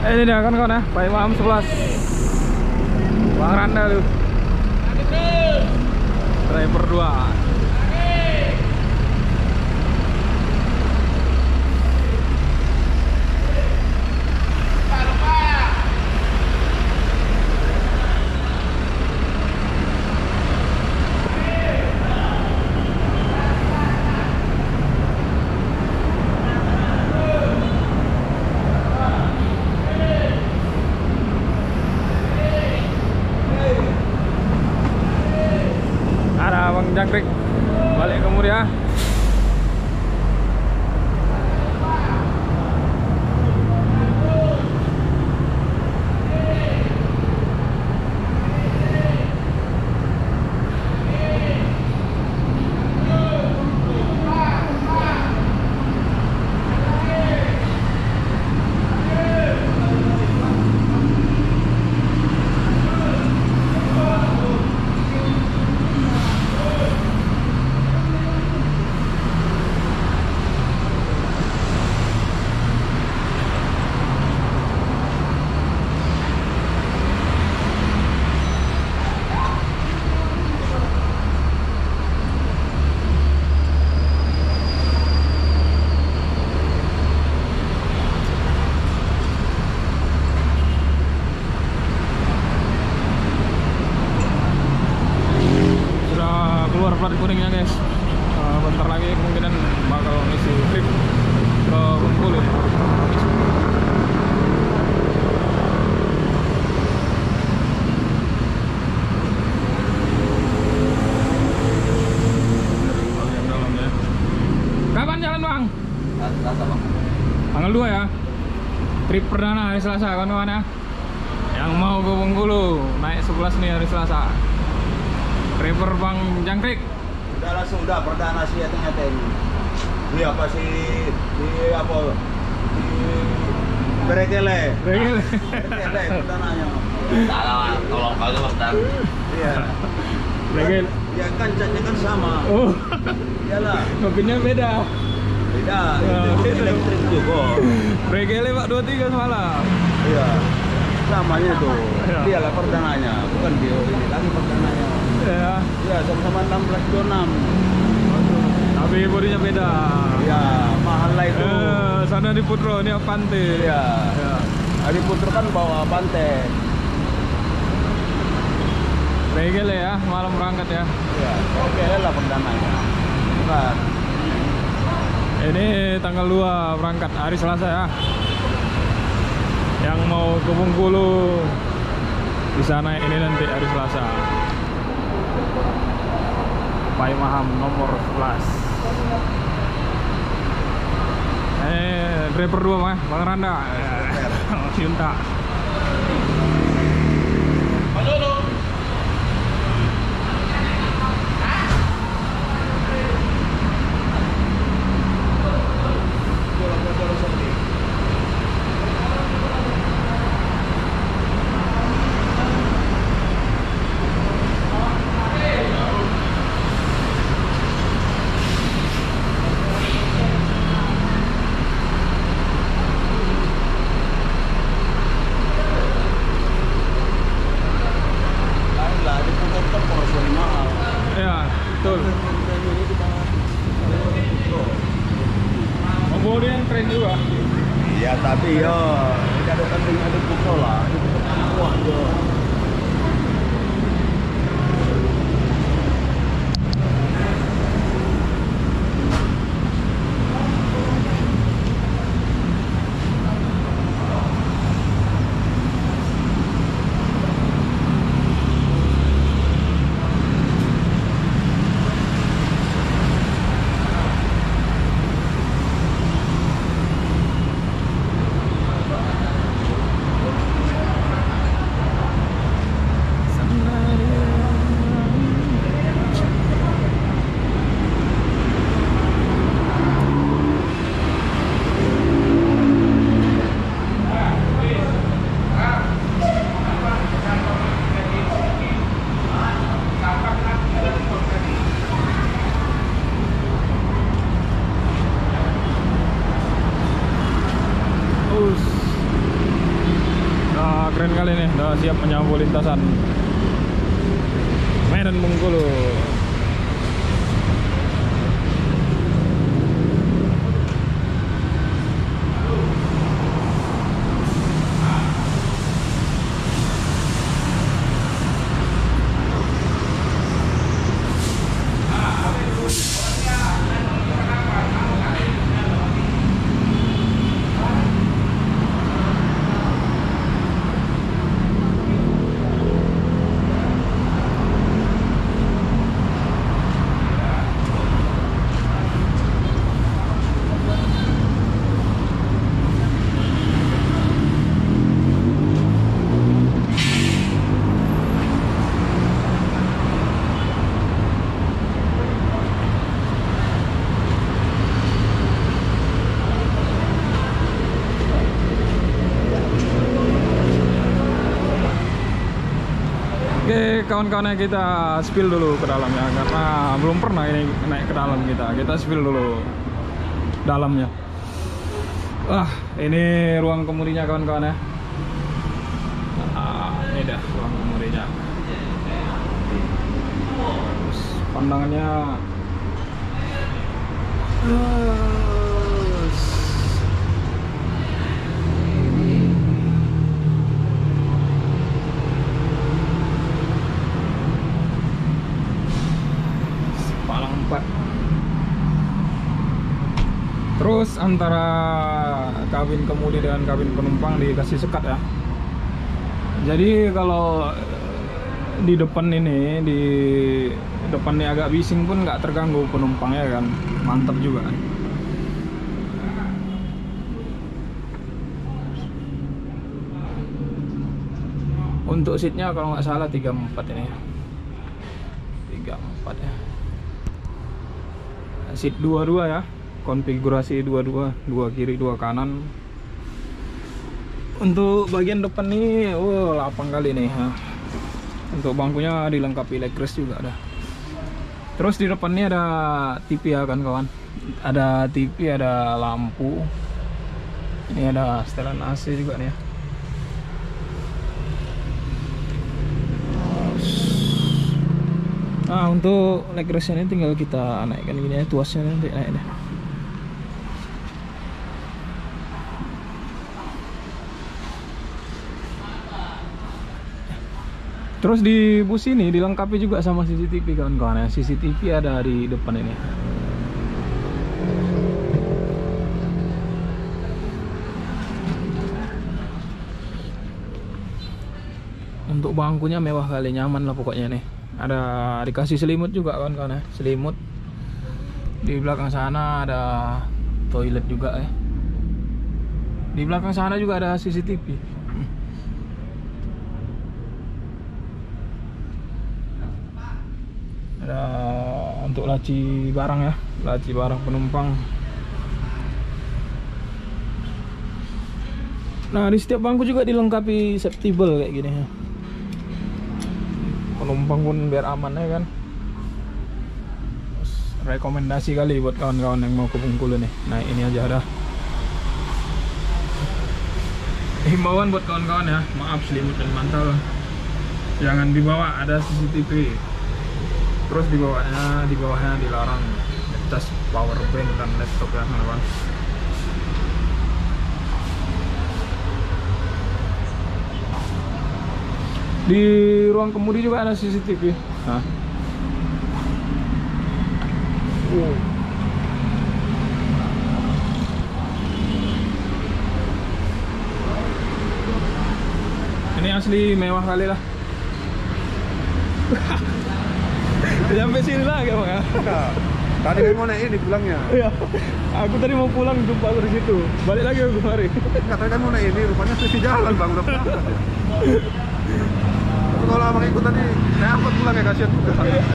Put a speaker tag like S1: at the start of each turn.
S1: Ini dia kan kawan ya, Pak Imam 11 Bang Randa lu driver 2. Bang Jangkrik balik ke Muria. Plat kuningnya guys, bentar lagi kemungkinan bakal ngisi trip ke Bengkulu. Bagian dalamnya. Kapan jalan bang?
S2: Selasa bang.
S1: Tanggal 2 ya. Trip perdana hari Selasa kawan-kawan ya. Yang mau ke Bengkulu naik 11 nih hari Selasa. Driver Bang Jangkrik.
S2: Udah langsung udah perdana sih ternyata ini. Di apa sih? Di apa? Di Berekele.
S1: Berekele.
S2: Berekele perdananya.
S3: Salah, tolong kali mas dan.
S2: Iya.
S1: Berekele.
S2: Ya kan catnya kan sama.
S1: Oh.
S2: Iyalah.
S1: Mobilnya beda.
S2: Beda. Itu elektrik juga.
S1: Berekele Pak 23 semalam.
S2: Iya. Samanya tuh.
S1: Iya.
S2: Dialah perdananya, bukan dia ini lagi perdananya.
S1: Ya.
S2: Iya, sama-sama 1626.
S1: Tapi bodinya beda.
S2: Iya, mahal lah itu.
S1: Sana di Putro, ini Avante.
S2: Iya.
S1: Ya.
S2: Di Putro kan bawa Avante.
S1: Berekele ya, malam berangkat ya.
S2: Iya, oke lah perdananya. Bukan.
S1: Ini tanggal 2 berangkat hari Selasa ya. Yang mau ke Bengkulu di sana ini nanti hari Selasa. Pak Maham nomor 11. Driver 2 mah, Bang Randa. Cinta. Ya, betul. Kemudian keren juga.
S2: Iya, tapi ya tidak ada penting ada pukul lah. Itu kuat yo.
S1: keren kali nih, udah siap menyambut lintasan Medan Bengkulu. Oke kawan-kawannya, kita spill dulu ke dalamnya karena belum pernah ini naik ke dalam. Kita spill dulu dalamnya. Wah, ini ruang kemudinya kawan-kawan ya. Ini dah ruang kemudinya. Terus pandangannya Palang 4. Terus antara kabin kemudi dengan kabin penumpang dikasih sekat ya. Jadi kalau di depan ini, di depannya agak bising pun nggak terganggu penumpangnya kan, mantap juga kan. Untuk seatnya kalau nggak salah 34 ini ya. 34 ya. Seat 22 ya. Konfigurasi 22, 2 kiri 2 kanan. Untuk bagian depan nih, lapang kali nih ya. Untuk bangkunya dilengkapi leg rest juga ada. Terus di depan ini ada TV ya kan kawan. Ada TV, ada lampu. Ini ada setelan AC juga nih ya. Nah untuk leg restnya ini tinggal kita naikkan gini ya, tuasnya nanti naik deh. Terus di bus ini dilengkapi juga sama CCTV kawan-kawan ya. CCTV ada di depan ini. Untuk bangkunya mewah kali, nyaman lah pokoknya nih. Ada dikasih selimut juga kawan-kawan ya. Selimut. Di belakang sana ada toilet juga ya. Di belakang sana juga ada CCTV. Ada untuk laci barang ya, laci barang penumpang. Nah di setiap bangku juga dilengkapi septable kayak gini ya. Penumpang pun biar aman ya kan. Terus, rekomendasi kali buat kawan-kawan yang mau ke Bengkulu nih. Nah ini aja ada himbauan buat kawan-kawan ya. Maaf selimut dan mantel jangan dibawa, ada CCTV. Terus di bawahnya dilarang cas power bank dan laptop ya kawan. Di ruang kemudi juga ada CCTV. Nah. Ini asli mewah kali lah. Sampai sini lagi bang ya.
S2: Tadi kan mau naik ini pulangnya.
S1: Iya. Aku tadi mau pulang jumpa aku di situ. Balik lagi aku kemari.
S2: Katanya kan mau naik ini, rupanya selisih jalan bang, udah berangkat ya. Tapi kalau abang ikut tadi, saya angkut pulang ya, kasihan juga.